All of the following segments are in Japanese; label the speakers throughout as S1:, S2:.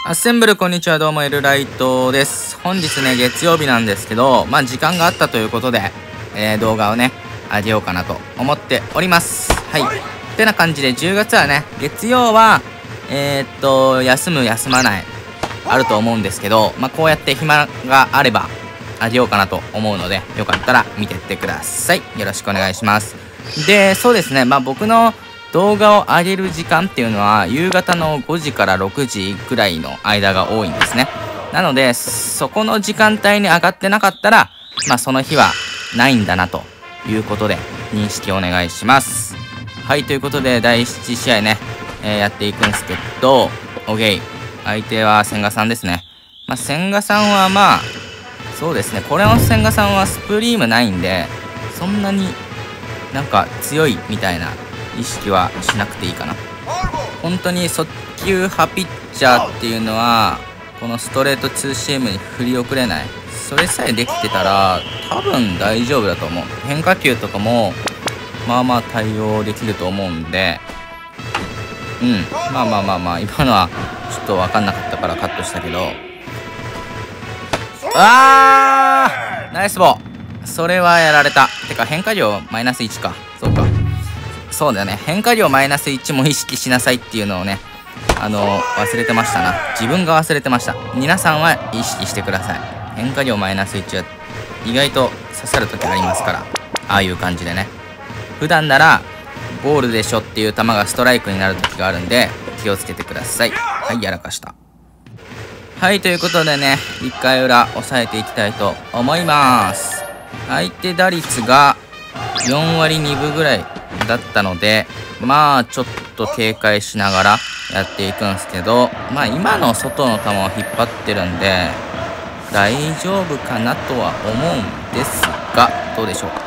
S1: アッセンブルこんにちは、どうもエルライトです。本日ね、月曜日なんですけど、時間があったということで、動画をね、あげようかなと思っております。はい。ってな感じで、10月はね、月曜は、休む、休まない、あると思うんですけど、こうやって暇があれば、あげようかなと思うので、よかったら見てってください。よろしくお願いします。で、そうですね、僕の動画を上げる時間っていうのは夕方の5時から6時くらいの間が多いんですね。なのでそこの時間帯に上がってなかったらその日はないんだなということで認識お願いします。はい、ということで第7試合ね、やっていくんですけど OK、 相手は千賀さんですね。千賀さんはそうですね、これの千賀さんはスプリームないんでそんなになんか強いみたいな意識はしなくていいかな。本当に速球派ピッチャーっていうのはこのストレートツーシームに振り遅れない、それさえできてたら多分大丈夫だと思う。変化球とかも対応できると思うんで、今のはちょっと分かんなかったからカットしたけど、ナイスボー。それはやられた。てか変化量マイナス1か。そうか、そうだよね。変化量マイナス1も意識しなさいっていうのをね、忘れてましたな。自分が忘れてました。皆さんは意識してください。変化量マイナス1は意外と刺さる時ありますから、ああいう感じでね。普段ならボールでしょっていう球がストライクになる時があるんで気をつけてください。はい、やらかした。はい、ということでね、1回裏抑えていきたいと思います。相手打率が4割2分ぐらいだったので、ちょっと警戒しながらやっていくんですけど、今の外の球を引っ張ってるんで大丈夫かなとは思うんですが、どうでしょう。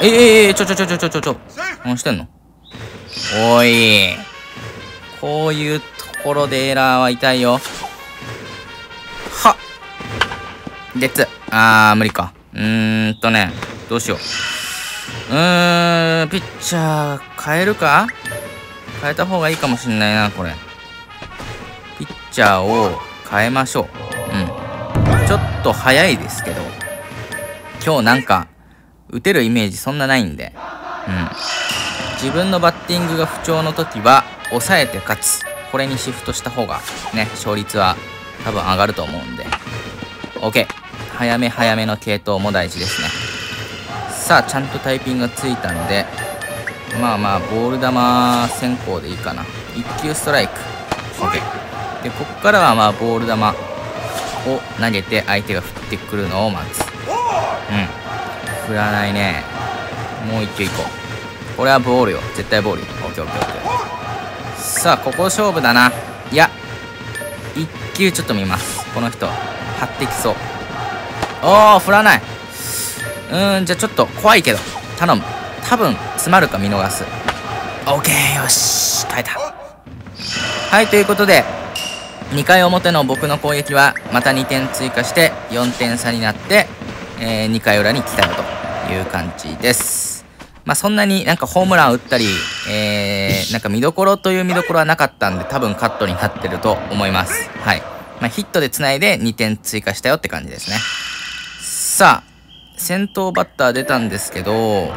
S1: 何してんの。おい、こういうところでエラーは痛いよ。はっ、ゲッツ。無理か。どうしよう。ピッチャー変えるか。変えた方がいいかもしんないな。これピッチャーを変えましょう。ちょっと早いですけど、今日なんか打てるイメージそんなないんで、自分のバッティングが不調の時は抑えて勝つ、これにシフトした方がね、勝率は多分上がると思うんで OK。 早めの継投も大事ですね。さあ、ちゃんとタイピングがついたんで、ボール球先行でいいかな。1球ストライク OK で、こっからはボール球を投げて相手が振ってくるのを待つ。振らないね。もう1球いこう。これはボールよ、絶対ボールよ。 OKOKOK。 さあ、ここ勝負だな。いや、1球ちょっと見ます。この人張ってきそう。振らない。じゃあちょっと怖いけど頼む。多分詰まるか見逃す。 OK、 よし、変えた。はい、ということで2回表の僕の攻撃はまた2点追加して4点差になって、2回裏に来たよという感じです。そんなになんかホームラン打ったり、なんか見どころという見どころはなかったんで、多分カットになってると思います。はい。ヒットでつないで2点追加したよって感じですね。さあ、先頭バッター出たんですけど、こ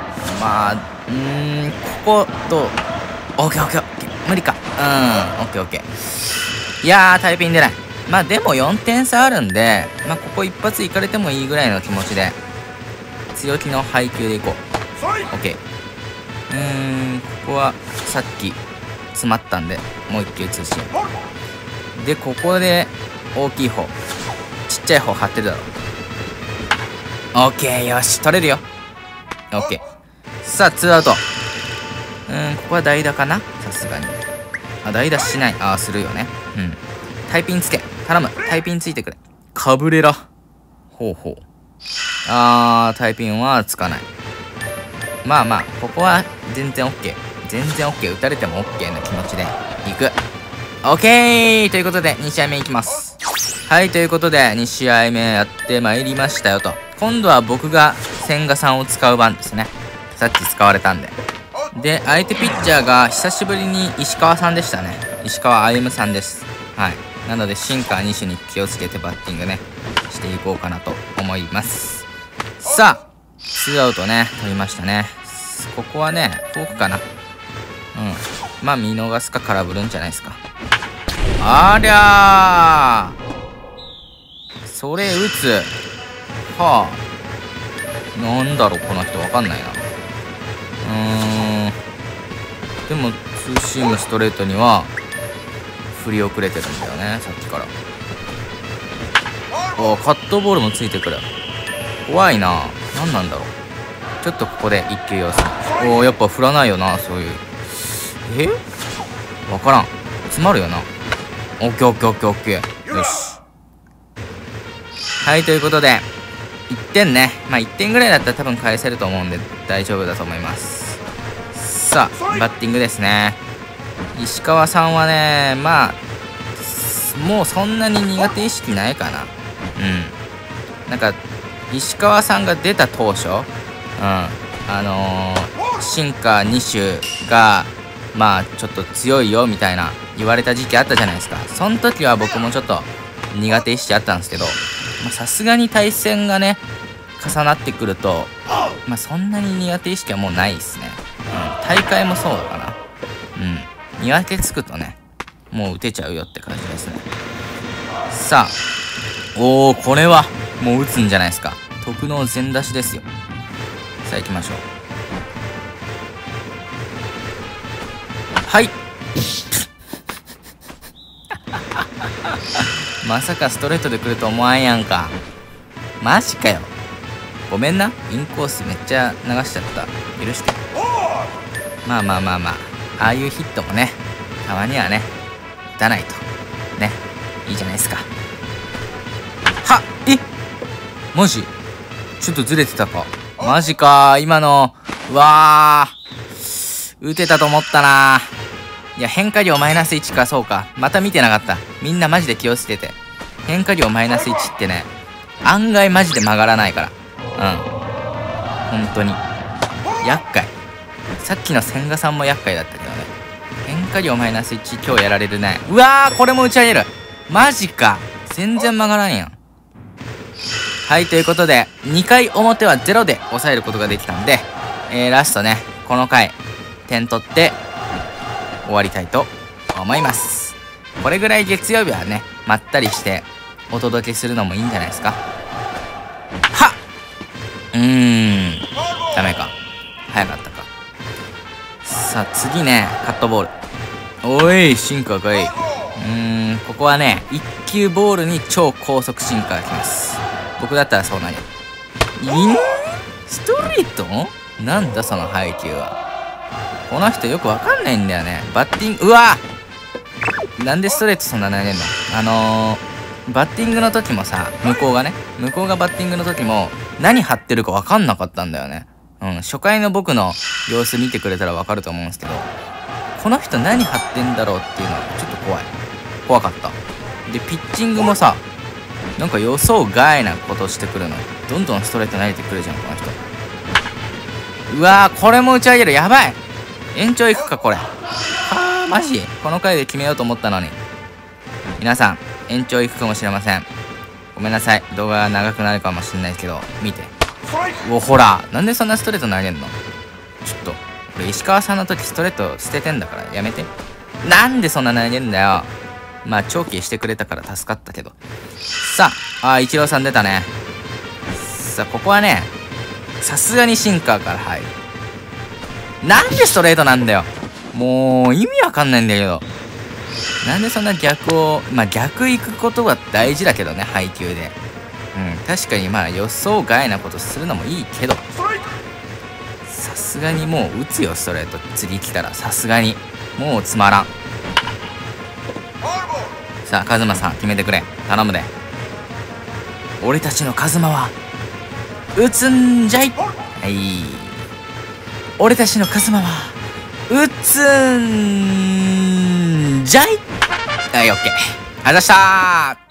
S1: ことOKOK、無理か。OKOK。いやー、タイピン出ない。でも4点差あるんで、ここ一発いかれてもいいぐらいの気持ちで強気の配球でいこう。OK。ここはさっき詰まったんでもう1球通信で、ここで大きい方、ちっちゃい方張ってるだろ。OK、 よし、取れるよ。 OK。 さあ、2アウト。ここは代打かな、さすがに。代打しない。するよね。タイピンつけ、頼む。タイピンついてくれ。カブレラ。ほう。タイピンはつかない。ここは全然 OK。全然 OK。打たれても OK の気持ちでいく。OK ということで2試合目いきます。はい、ということで2試合目やってまいりましたよと。今度は僕が千賀さんを使う番ですね。さっき使われたんで。で、相手ピッチャーが久しぶりに石川さんでしたね。石川歩さんです。はい。 なのでシンカー2種に気をつけてバッティングねしていこうかなと思います。さあ2アウトね取りましたね。ここはねフォークかな。まあ見逃すか空振るんじゃないですか。ありゃー、それ打つ。はあ、なんだろうこの人わかんないな。でもツーシームストレートには振り遅れてるんだよねさっきから。おカットボールもついてくる。怖いな。何なんだろう。ちょっとここで一球様子。やっぱ振らないよなそういう。わからん。詰まるよな。オッケーオッケーオッケーオッケー。よし。はい、ということで1点ね。まあ1点ぐらいだったら多分返せると思うんで大丈夫だと思います。さあバッティングですね。石川さんはね、まあもうそんなに苦手意識ないかな。なんか石川さんが出た当初、シンカー2種がまあちょっと強いよみたいな言われた時期あったじゃないですか。その時は僕もちょっと苦手意識あったんですけど、さすがに対戦がね重なってくると、そんなに苦手意識はもうないですね。大会もそうだかな。苦手つくとねもう打てちゃうよって感じですね。さあこれはもう打つんじゃないですか。特納全出しですよ。さあ行きましょう。はいまさかストレートで来ると思わんやんか。マジかよ。ごめんな、インコースめっちゃ流しちゃった。許して。まあああいうヒットもねたまにはね打たないとねいいじゃないですか。はっマジちょっとずれてたか。マジか今の。うわー打てたと思ったな。いや変化量マイナス1か。そうかまた見てなかった。みんなマジで気をつけて。変化量マイナス1ってね案外マジで曲がらないから本当に厄介。さっきの千賀さんも厄介だったけどね。変化量マイナス1今日やられるね。うわーこれも打ち上げる。マジか全然曲がらんやん。はいということで2回表は0で抑えることができたんで、ラストねこの回点取って終わりたいと思います。これぐらい月曜日はねまったりしてお届けするのもいいんじゃないですか。はっダメか早かったか。さあ次ねカットボール。おいシンカーかい。ここはね1球ボールに超高速シンカーがきます。僕だったらそうなる。ストレートなんだその配球は。この人よくわかんないんだよね。バッティングなんでストレートそんな投げんの。バッティングの時もさ向こうがバッティングの時も何張ってるかわかんなかったんだよね。初回の僕の様子見てくれたらわかると思うんですけど、この人何張ってんだろうっていうのはちょっと怖かった。でピッチングもさなんか予想外なことしてくるの。どんどんストレート投げてくるじゃんこの人。うわーこれも打ち上げる。やばい延長いくかこれ。マジこの回で決めようと思ったのに。皆さん延長いくかもしれません。ごめんなさい動画が長くなるかもしれないですけど見て。ほらなんでそんなストレート投げんの。ちょっと俺石川さんの時ストレート捨ててんだからやめて。なんでそんな投げんだよ。まあ長期してくれたから助かったけど。さあイチローさん出たね。さあここはねさすがにシンカーから入る。なんでストレートなんだよ。もう意味わかんないんだけど。なんでそんな逆を逆行くことは大事だけどね配球で。確かに予想外なことするのもいいけど、さすがにもう打つよストレート。次来たらさすがにもうつまらん。さあカズマさん決めてくれ頼むで。俺たちのカズマは打つんじゃい。俺たちのカズマは打つんじゃい。オッケー。ありがとうございました。